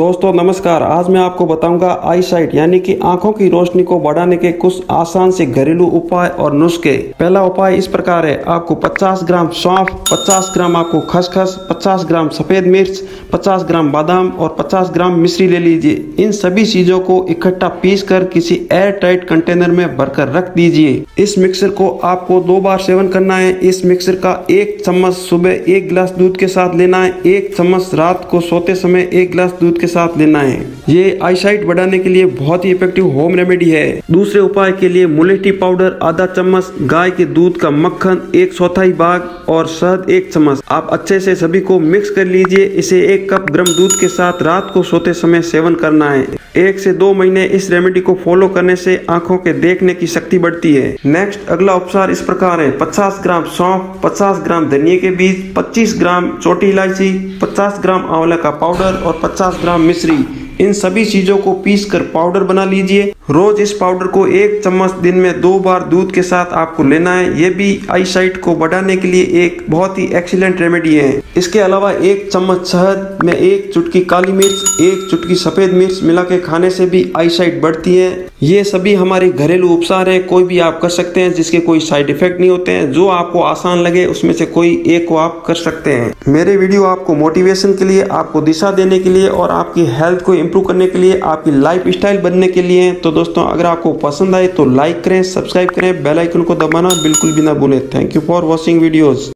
दोस्तों नमस्कार। आज मैं आपको बताऊंगा आई साइट यानी कि आंखों की रोशनी को बढ़ाने के कुछ आसान से घरेलू उपाय और नुस्खे। पहला उपाय इस प्रकार है, आपको 50 ग्राम सौंफ, 50 ग्राम आपको खसखस, 50 ग्राम सफेद मिर्च, 50 ग्राम बादाम और 50 ग्राम मिश्री ले लीजिए। इन सभी चीजों को इकट्ठा पीस कर किसी एयर टाइट कंटेनर में भरकर रख दीजिए। इस मिक्सर को आपको 2 बार सेवन करना है। इस मिक्सर का 1 चम्मच सुबह 1 गिलास दूध के साथ लेना है, 1 चम्मच रात को सोते समय 1 गिलास दूध के साथ लेना है। ये आईसाइट बढ़ाने के लिए बहुत ही इफेक्टिव होम रेमेडी है। दूसरे उपाय के लिए मुलेठी पाउडर आधा चम्मच, गाय के दूध का मक्खन 1/4 भाग और शहद 1 चम्मच। आप अच्छे से सभी को मिक्स कर लीजिए। इसे 1 कप गर्म दूध के साथ रात को सोते समय सेवन करना है। 1 से 2 महीने इस रेमेडी को फॉलो करने से आंखों के देखने की शक्ति बढ़ती है। नेक्स्ट अगला उपचार इस प्रकार है, 50 ग्राम सौंफ, 50 ग्राम धनिया के बीज, 25 ग्राम छोटी इलायची, 50 ग्राम आंवला का पाउडर और 50 ग्राम मिश्री। इन सभी चीजों को पीस कर पाउडर बना लीजिए। रोज इस पाउडर को 1 चम्मच दिन में 2 बार दूध के साथ आपको लेना है। ये भी आईसाइट को बढ़ाने के लिए एक बहुत ही एक्सीलेंट रेमेडी है। इसके अलावा 1 चम्मच शहद में 1 चुटकी काली मिर्च, 1 चुटकी सफेद मिर्च मिला के खाने से भी आईसाइट बढ़ती है। ये सभी हमारे घरेलू उपचार है, कोई भी आप कर सकते हैं जिसके कोई साइड इफेक्ट नहीं होते हैं। जो आपको आसान लगे उसमें से कोई एक को आप कर सकते हैं। मेरे वीडियो आपको मोटिवेशन के लिए, आपको दिशा देने के लिए और आपकी हेल्थ को इम्प्रूव करने के लिए, आपकी लाइफ स्टाइल बनने के लिए। तो दोस्तों अगर आपको पसंद आए तो लाइक करें, सब्सक्राइब करें, बेल आइकन को दबाना बिल्कुल भी ना भूलें। Thank you for watching videos.